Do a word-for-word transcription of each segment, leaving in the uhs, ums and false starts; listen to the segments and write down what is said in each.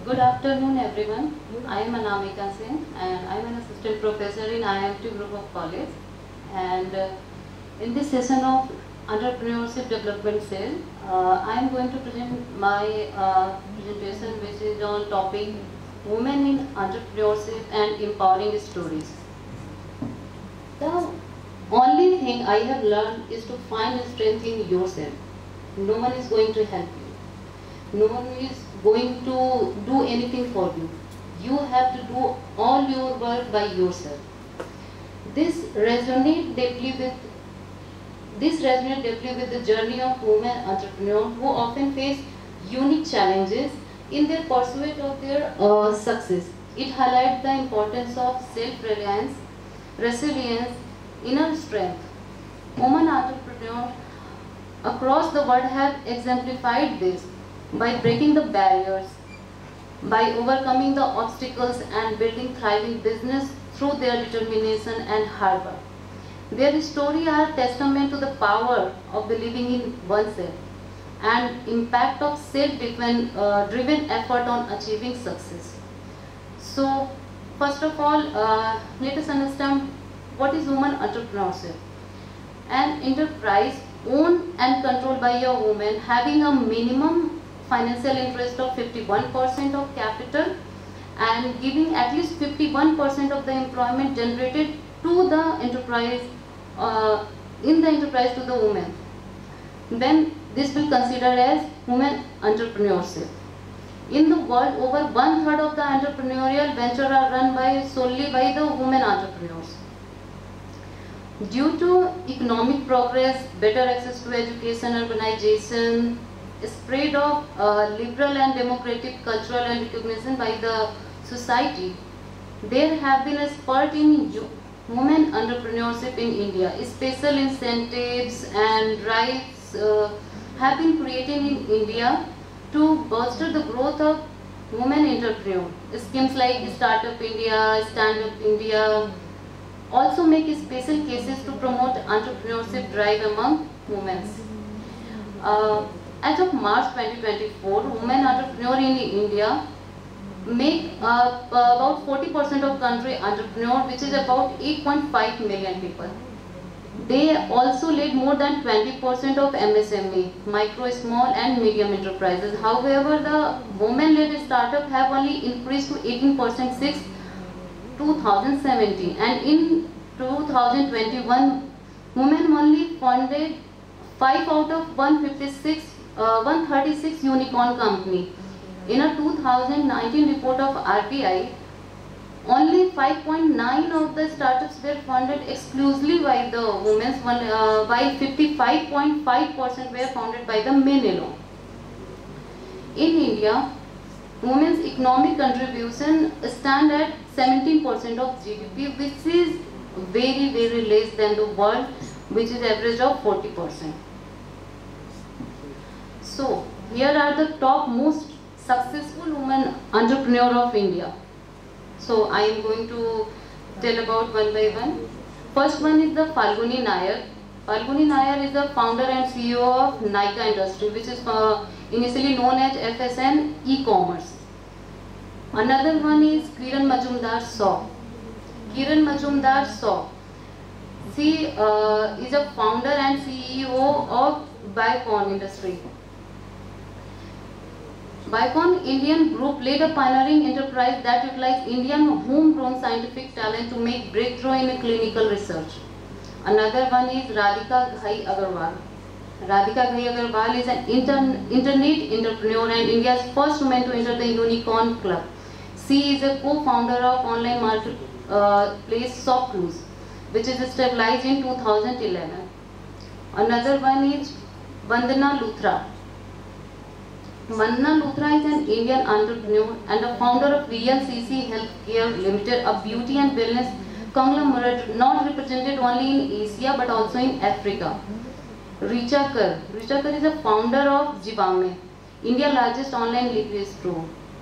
Good afternoon, everyone. I am Anamika Singh, and I am an assistant professor in I I M T Group of College. And uh, in this session of Entrepreneurship Development Cell, uh, I am going to present my uh, presentation, which is on topic Women in Entrepreneurship and Empowering Stories. The only thing I have learned is to find strength in yourself. No one is going to help you. No one is going to do anything for you. You have to do all your work by yourself. This resonates deeply with this resonates deeply with the journey of women entrepreneurs who often face unique challenges in their pursuit of their uh, success. It highlights the importance of self-reliance, resilience, inner strength. Women entrepreneurs across the world have exemplified this by breaking the barriers, by overcoming the obstacles and building thriving business through their determination and hard work. Their stories are testament to the power of believing in oneself and impact of self-driven uh, driven effort on achieving success. So, first of all, uh, let us understand what is woman entrepreneurship. An enterprise owned and controlled by a woman having a minimum financial interest of fifty-one percent of capital and giving at least fifty-one percent of the employment generated to the enterprise, uh, in the enterprise to the women. Then this will consider as women entrepreneurship. In the world, over one third of the entrepreneurial venture are run by solely by the women entrepreneurs. Due to economic progress, better access to education, urbanization, spread of uh, liberal and democratic cultural and recognition by the society, there have been a spurt in women entrepreneurship in India. Special incentives and rights uh, have been created in India to bolster the growth of women entrepreneurs. Schemes like Startup India, Stand Up India also make special cases to promote entrepreneurship drive among women. Uh, As of March twenty twenty-four, women entrepreneurs in India make uh, about forty percent of country entrepreneur, which is about eight point five million people. They also lead more than twenty percent of M S M E, micro, small and medium enterprises. However, the women-led startup have only increased to eighteen percent since two thousand seventeen, and in two thousand twenty-one, women only funded five out of one hundred fifty-six Uh, one hundred thirty-six unicorn company. In a two thousand nineteen report of R B I, only five point nine of the startups were funded exclusively by the women, uh, while fifty-five point five percent were funded by the men alone. In India, women's economic contribution stand at seventeen percent of G D P, which is very very less than the world, which is average of forty percent. So, here are the top most successful women entrepreneur of India. So, I am going to tell about one by one. First one is the Falguni Nayar. Falguni Nayar is the founder and C E O of Nykaa Industry, which is uh, initially known as F S N E-Commerce. Another one is Kiran Majumdar Shaw. Kiran Majumdar Shaw. She uh, is a founder and C E O of Biocon Industry. Biocon Indian Group led a pioneering enterprise that utilized Indian homegrown scientific talent to make breakthrough in clinical research. Another one is Radhika Ghai Agarwal. Radhika Ghai Agarwal is an intern, internet entrepreneur and India's first woman to enter the Unicorn Club. She is a co-founder of online marketplace uh, ShopClues, which is established in two thousand eleven. Another one is Vandana Luthra. Vandana Luthra is an Indian entrepreneur and a founder of V L C C Healthcare Limited, a beauty and wellness conglomerate not represented only in Asia but also in Africa. Richa Kar. Richa Kar is a founder of Jivame, India's largest online liquor store.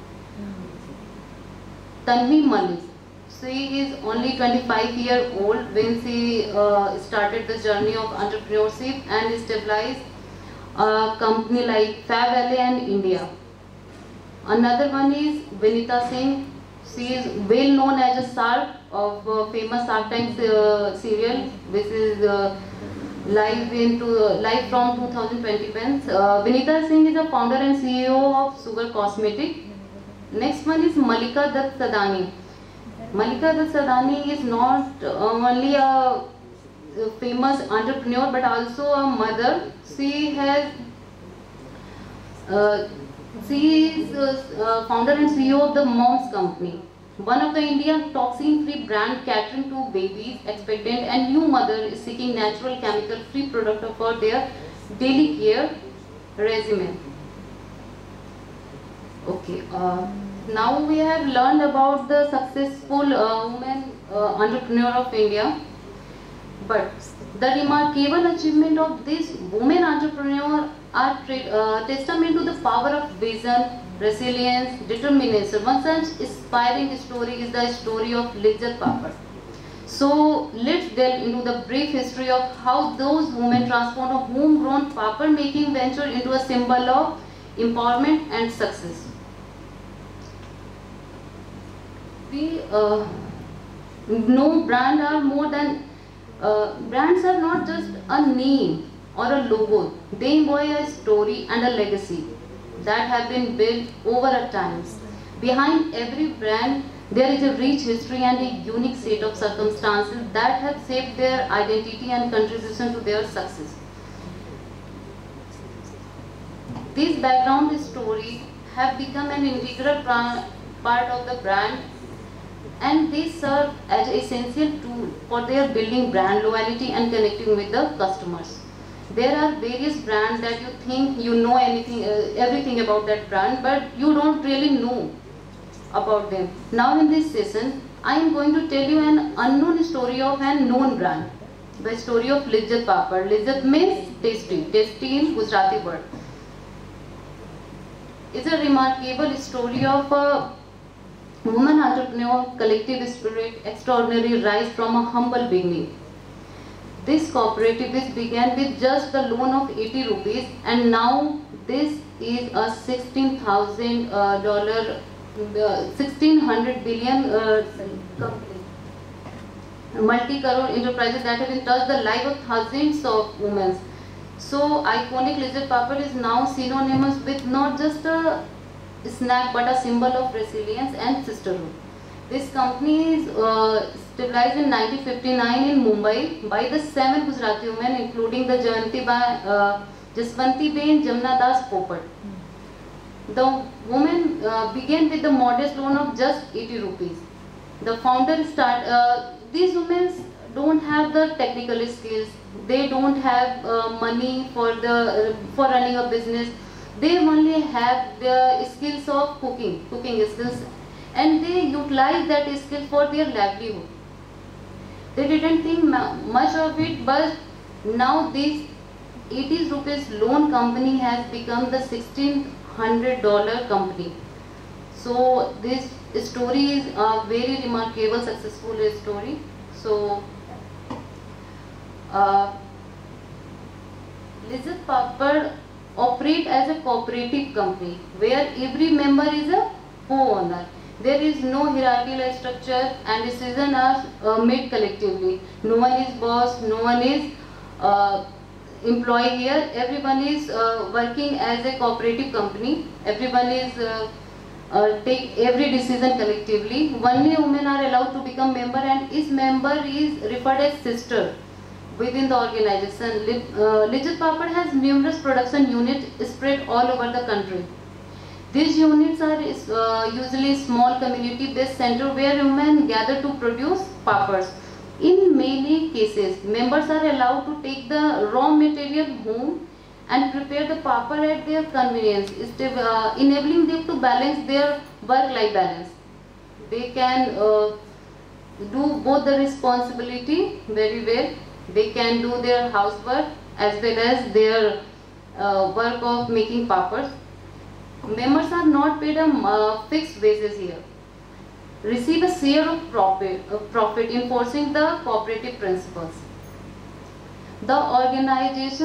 Tanvi Malik. She is only twenty-five years old when she uh, started the journey of entrepreneurship and established a company like Fab Valley and India. Another one is Vinita Singh. She is well known as a star of uh, famous Shark Tank uh, serial, which is uh, live into uh, live from two thousand twenty. Uh, Vinita Singh is a founder and C E O of Sugar Cosmetic. Next one is Malika Dutt Sadani. Malika Dutt Sadani is not uh, only a famous entrepreneur but also a mother. She has uh, she is uh, uh, founder and C E O of the Moms Company, one of the Indian toxin-free brand catering to babies, expectant and new mother seeking natural chemical-free product for their daily care regimen. Okay, uh, now we have learned about the successful uh, women uh, entrepreneur of India, but the remarkable achievement of this women entrepreneur are uh, testament to the power of vision, resilience, determination. One such inspiring story is the story of Lijjat Papad. So let's delve into the brief history of how those women transformed a homegrown papad making venture into a symbol of empowerment and success. We uh, know brand are more than uh, brands are not just a name or a logo. They embody a story and a legacy that have been built over a time. Behind every brand, there is a rich history and a unique set of circumstances that have shaped their identity and contribution to their success. These background stories have become an integral part of the brand, and they serve as an essential tool for their building brand loyalty and connecting with the customers. There are various brands that you think you know anything, uh, everything about that brand, but you don't really know about them. Now in this session, I am going to tell you an unknown story of an known brand. The story of Lijjat Papad. Lijjat means tasty, tasty in Gujarati word. It's a remarkable story of a woman entrepreneur, collective spirit, extraordinary rise from a humble beginning. This cooperative began with just the loan of eighty rupees, and now this is a sixteen thousand dollar, sixteen hundred billion uh, company, multi-crore enterprises that have touched the life of thousands of women. So iconic Lijjat Papad is now synonymous with not just a snack but a symbol of resilience and sisterhood. This company is uh, established in nineteen fifty-nine in Mumbai by the seven Gujarati women, including the Jayanti uh, Jaswanti Ben Jamna Das Popad. The woman uh, began with the modest loan of just eighty rupees. The founder start. Uh, these women don't have the technical skills. They don't have uh, money for the uh, for running a business. They only have the skills of cooking, cooking skills. And they utilize that skill for their livelihood. They didn't think much of it, but now this eighty rupees loan company has become the sixteen hundred dollar company. So this story is a very remarkable, successful story. So uh, Lijjat Papad operate as a cooperative company where every member is a co-owner. There is no hierarchical structure and decisions are uh, made collectively. No one is boss, no one is uh, employee here. Everyone is uh, working as a cooperative company. Everyone is uh, uh, take every decision collectively. Only women are allowed to become member, and each member is referred as sister within the organization. Uh, Lijjat Papad has numerous production units spread all over the country. These units are uh, usually small community-based center where women gather to produce papads. In many cases, members are allowed to take the raw material home and prepare the papad at their convenience, uh, enabling them to balance their work-life balance. They can uh, do both the responsibility very well. They can do their housework as well as their uh, work of making papads. Members are not paid a uh, fixed wages here. Receive a share of profit, uh, profit enforcing the cooperative principles. The organization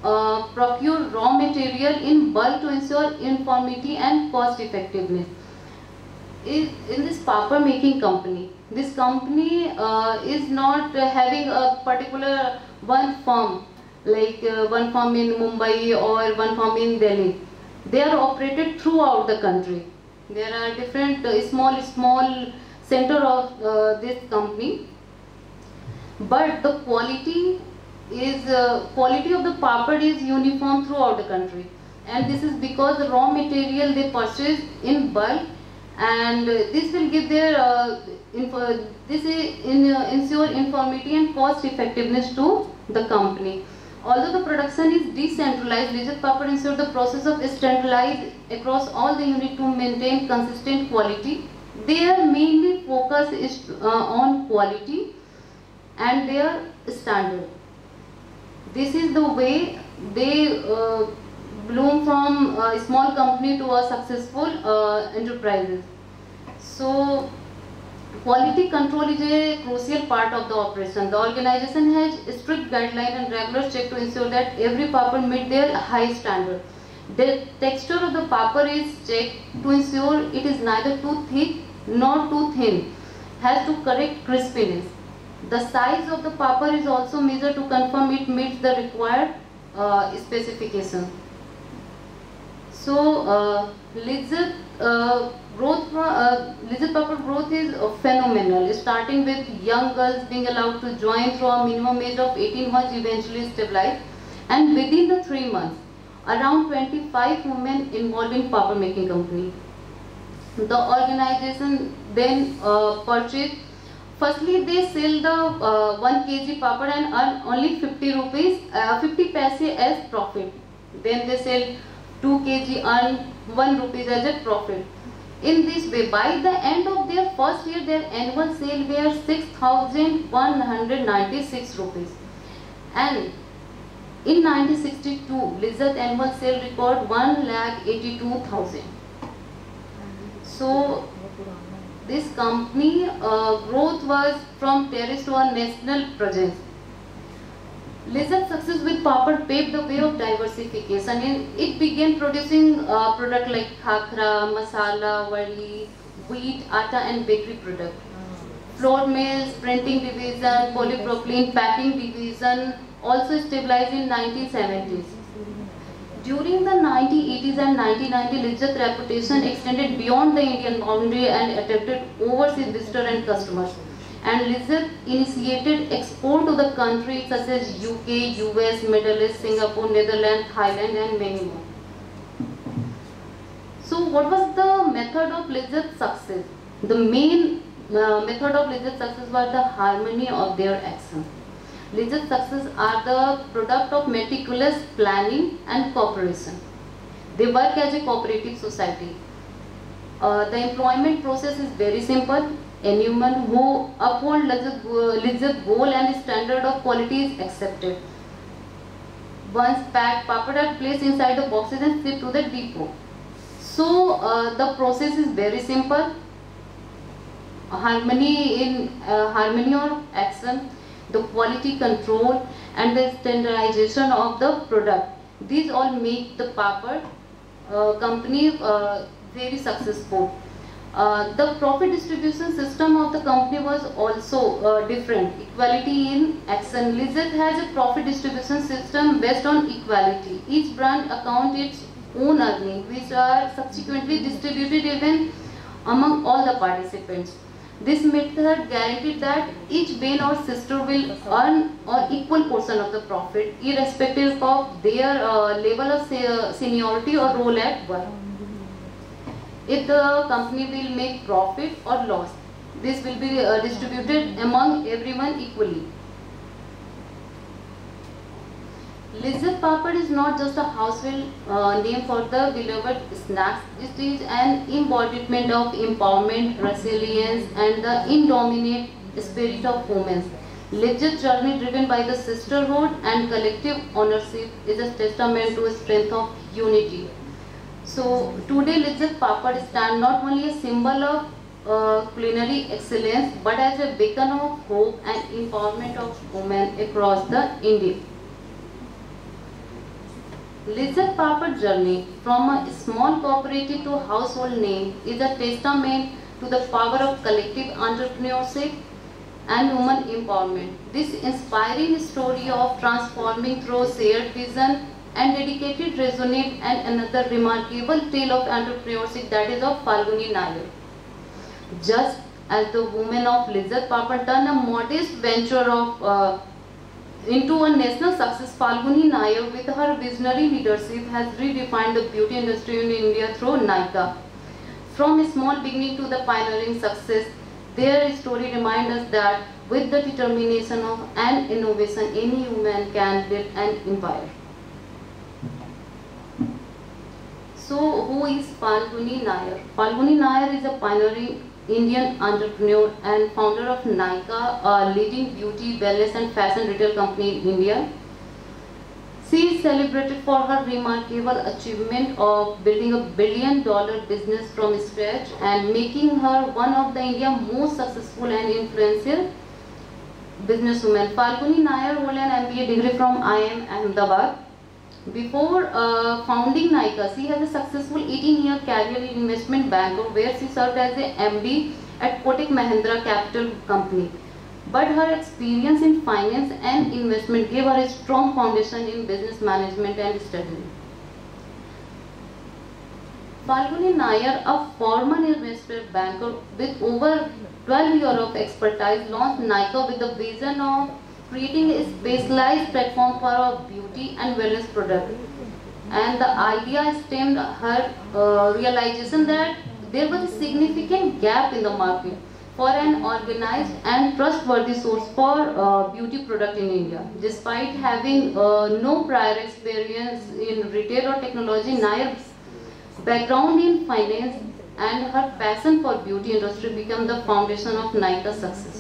uh, procure raw material in bulk to ensure uniformity and cost effectiveness. In, in this papad making company, this company uh, is not uh, having a particular one firm, like uh, one firm in Mumbai or one firm in Delhi. They are operated throughout the country. There are different uh, small small center of uh, this company, but the quality is uh, quality of the papad is uniform throughout the country, and this is because the raw material they purchase in bulk, and uh, this will give their uh, info, this is in, uh, ensure uniformity and cost effectiveness to the company. Although the production is decentralized, Lijjat Papad ensures the process of standardized across all the units to maintain consistent quality. Their mainly focus is uh, on quality and their standard. This is the way they uh, bloom from a small company to a successful uh, enterprises. So, quality control is a crucial part of the operation. The organization has strict guidelines and regular check to ensure that every papad meet their high standard. The texture of the papad is checked to ensure it is neither too thick nor too thin, has to correct crispiness. The size of the papad is also measured to confirm it meets the required uh, specification. So, uh, Lijjat uh, growth, uh, Lijjat Papad growth is uh, phenomenal, starting with young girls being allowed to join through a minimum age of eighteen months, eventually stabilized, and within the three months, around twenty-five women involved in papad making company. The organization then uh, purchased. Firstly, they sell the uh, one kilogram papad and earn only fifty rupees, uh, fifty paise as profit. Then they sell two kilograms, earn one rupees as a profit. In this way, by the end of their first year, their annual sale were six thousand one hundred ninety-six rupees. And in nineteen sixty-two, Lijjat annual sale record one lakh eighty-two thousand. So, this company uh, growth was from terrace to a national presence. Lijjat's success with papad paved the way of diversification. In, it began producing uh, products like khakra, masala, wali, wheat, atta and bakery products. Flour mills, printing division, polypropylene packing division also stabilized in nineteen seventies. During the nineteen eighties and nineteen ninety, Lijjat's reputation extended beyond the Indian boundary and attracted overseas visitors and customers. And Lijjat initiated export to the countries such as U K, U S, Middle East, Singapore, Netherlands, Thailand and many more. So what was the method of Lijjat's success? The main uh, method of Lijjat's success was the harmony of their action. Lijjat's success are the product of meticulous planning and cooperation. They work as a cooperative society. Uh, the employment process is very simple. Anyone who uphold Lijjat's goal and standard of quality is accepted. Once packed, papad are placed inside the boxes and shipped to the depot. So uh, the process is very simple. Harmony in uh, harmony of action, the quality control and the standardization of the product. These all make the papad uh, company uh, very successful. Uh, the profit distribution system of the company was also uh, different. Equality in action. Lijjat has a profit distribution system based on equality. Each brand accounts its own earnings, which are subsequently distributed even among all the participants. This method guaranteed that each vein or sister will earn an equal portion of the profit, irrespective of their uh, level of se seniority or role at work. If the company will make profit or loss, this will be uh, distributed among everyone equally. Lijjat Papad is not just a household uh, name for the beloved snacks. It is an embodiment of empowerment, resilience, and the indomitable spirit of women. Lijjat's journey, driven by the sisterhood and collective ownership, is a testament to the strength of unity. So today, Lijjat Papad stands not only a symbol of uh, culinary excellence, but as a beacon of hope and empowerment of women across the India. Lizard Papar's journey from a small cooperative to household name is a testament to the power of collective entrepreneurship and women empowerment. This inspiring story of transforming through shared vision and dedicated resonate and another remarkable tale of entrepreneurship, that is of Falguni Nayar. Just as the women of Lizard Papar turned a modest venture of uh, into a national success, Falguni Nayar with her visionary leadership has redefined the beauty industry in India through Nykaa. From a small beginning to the pioneering success, their story reminds us that with the determination of and innovation, any woman can build an empire. So, who is Falguni Nayar? Falguni Nayar is a pioneering Indian entrepreneur and founder of Nykaa, a leading beauty, wellness and fashion retail company in India. She is celebrated for her remarkable achievement of building a billion dollar business from scratch and making her one of the India's most successful and influential businesswomen. Falguni Nayar holds an M B A degree from I I M Ahmedabad. Before uh, founding Nykaa, she has a successful eighteen year career in investment banker where she served as a M D at Kotak Mahindra Capital Company. But her experience in finance and investment gave her a strong foundation in business management and strategy. Falguni Nayar, a former investment banker with over twelve years of expertise, launched Nykaa with the vision of creating a specialized platform for a beauty and wellness product. And the idea stemmed her uh, realization that there was a significant gap in the market for an organized and trustworthy source for uh, beauty product in India. Despite having uh, no prior experience in retail or technology, Nayar's background in finance and her passion for beauty industry became the foundation of Nykaa's success.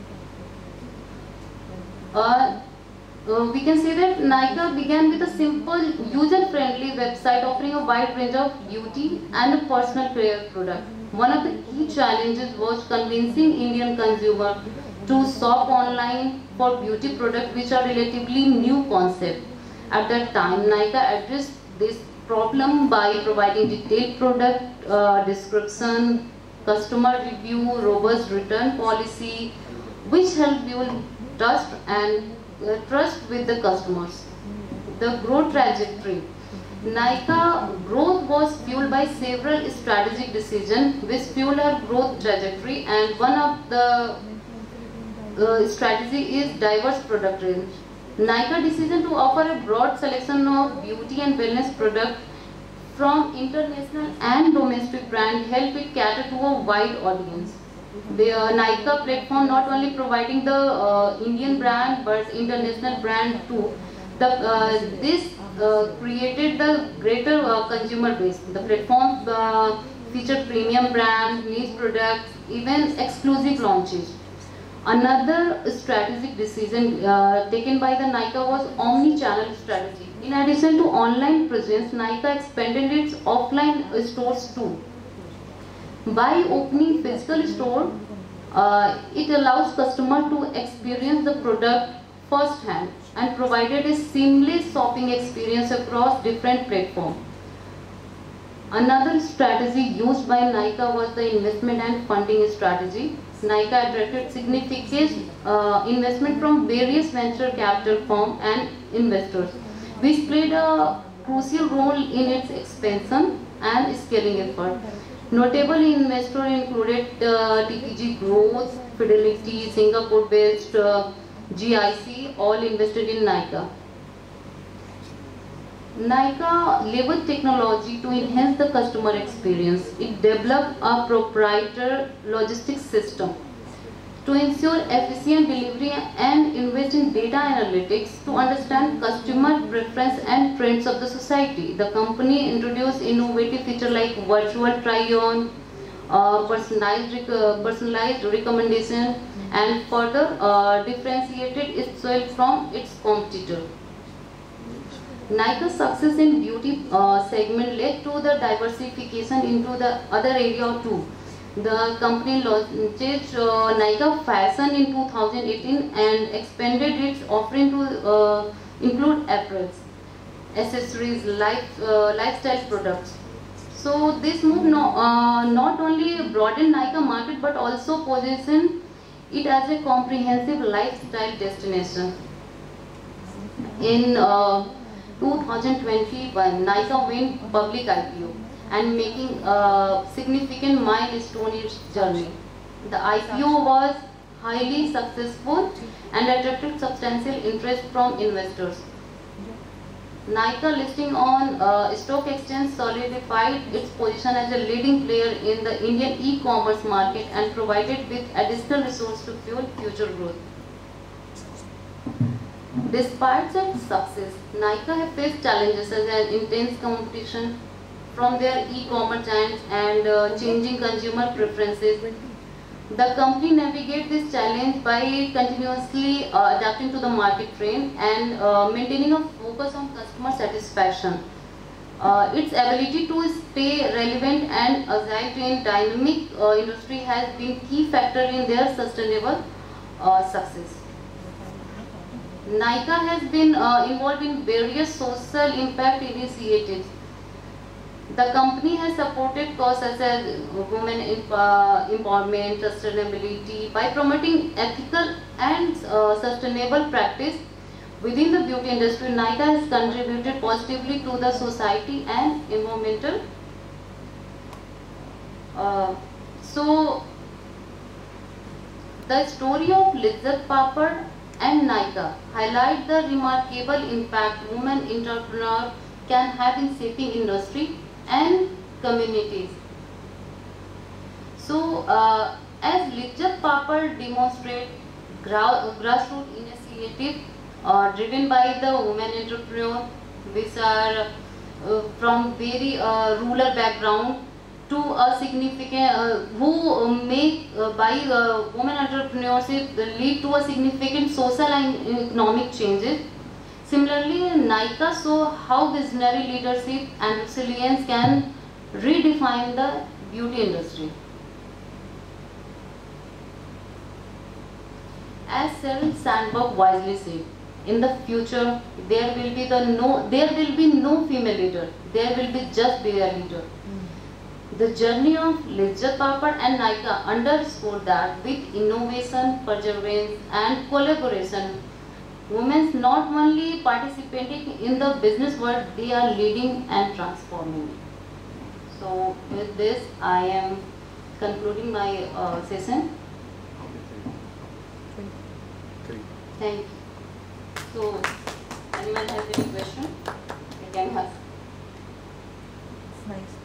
Uh, uh, we can say that Nykaa began with a simple, user-friendly website offering a wide range of beauty and personal care products. One of the key challenges was convincing Indian consumers to shop online for beauty products, which are relatively new concept. At that time, Nykaa addressed this problem by providing detailed product uh, description, customer review, robust return policy, which helped build trust and uh, trust with the customers. The growth trajectory. Nykaa growth was fueled by several strategic decisions which fueled her growth trajectory, and one of the uh, strategy is diverse product range. Nykaa decision to offer a broad selection of beauty and wellness products from international and domestic brands helped it cater to a wide audience. The uh, Nykaa platform not only providing the uh, Indian brand but international brand too. The, uh, this uh, created the greater uh, consumer base. The platform uh, featured premium brands, niche products, even exclusive launches. Another strategic decision uh, taken by the Nykaa was omni-channel strategy. In addition to online presence, Nykaa expanded its offline stores too. By opening physical store, uh, it allows customers to experience the product firsthand and provided a seamless shopping experience across different platforms. Another strategy used by Nykaa was the investment and funding strategy. Nykaa attracted significant uh, investment from various venture capital firms and investors, which played a crucial role in its expansion and scaling effort. Notable investors included uh, T P G Growth, Fidelity, Singapore-based uh, G I C, all invested in Nykaa. Nykaa leveraged technology to enhance the customer experience. It developed a proprietary logistics system to ensure efficient delivery and invest in data analytics to understand customer preference and trends of the society. The company introduced innovative features like virtual try-on, uh, personalized, rec uh, personalized recommendation, and further uh, differentiated itself from its competitor. Nykaa's success in beauty uh, segment led to the diversification into the other area too. The company launched uh, Nykaa Fashion in two thousand eighteen and expanded its offering to uh, include apparels. accessories, life, uh, lifestyle products. So this move no, uh, not only broadened Nykaa market but also positioned it as a comprehensive lifestyle destination. In uh, two thousand twenty-one, Nykaa went public I P O and making a significant milestone in its journey. The I P O was highly successful and attracted substantial interest from investors. Nykaa listing on uh, stock exchange solidified its position as a leading player in the Indian e-commerce market and provided with additional resources to fuel future growth. Despite its success, Nykaa has faced challenges such as intense competition from their e-commerce giants and uh, changing consumer preferences. The company navigates this challenge by continuously uh, adapting to the market trend and uh, maintaining a focus on customer satisfaction. Uh, its ability to stay relevant and agile in dynamic uh, industry has been key factor in their sustainable uh, success. Nykaa has been uh, involved in various social impact initiatives. The company has supported causes such as women empowerment, sustainability by promoting ethical and uh, sustainable practice within the beauty industry. Nykaa has contributed positively to the society and environmental. Uh, so, the story of Lizzat Papad and Nykaa highlight the remarkable impact women entrepreneurs can have in shaping industry and communities. So, uh, as Lizzat Papad demonstrate gra grassroots initiative uh, driven by the women entrepreneurs, which are uh, from very uh, rural background to a significant, uh, who make uh, by uh, women entrepreneurship lead to a significant social and economic changes. Similarly, Nykaa saw how visionary leadership and resilience can redefine the beauty industry. As Sheryl Sandberg wisely said, in the future there will be the no, there will be no female leader. There will be just their leader. Mm. The journey of Lizzat Papad and Nykaa underscore that with innovation, perseverance, and collaboration, women not only participating in the business world, they are leading and transforming. So with this, I am concluding my uh, session. Thank you. So, anyone has any question? You can ask. It's nice.